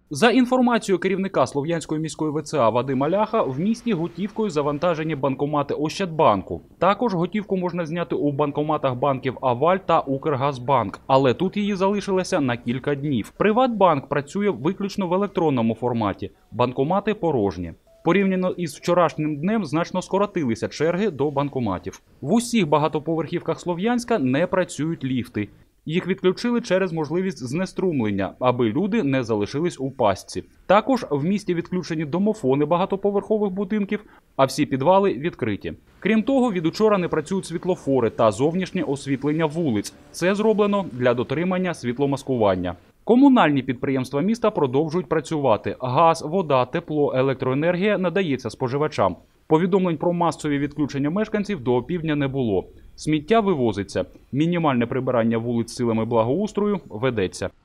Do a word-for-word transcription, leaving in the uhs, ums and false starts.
За інформацією керівника Слов'янської міської ВЦА Вадима Ляха, в місті готівкою завантажені банкомати Ощадбанку. Також готівку можна зняти у банкоматах банків Аваль та Укргазбанк, але тут її залишилося на кілька днів. Приватбанк працює виключно в електронному форматі, банкомати порожні. Порівняно із вчорашнім днем значно скоротилися черги до банкоматів. В усіх багатоповерхівках Слов'янська не працюють ліфти. Їх відключили через можливість знеструмлення, аби люди не залишились у пастці. Також в місті відключені домофони багатоповерхових будинків, а всі підвали відкриті. Крім того, від учора не працюють світлофори та зовнішнє освітлення вулиць. Це зроблено для дотримання світломаскування. Комунальні підприємства міста продовжують працювати. Газ, вода, тепло, електроенергія надається споживачам. Повідомлень про масові відключення мешканців до опівдня не було. Сміття вивозиться. Мінімальне прибирання вулиць силами благоустрою ведеться.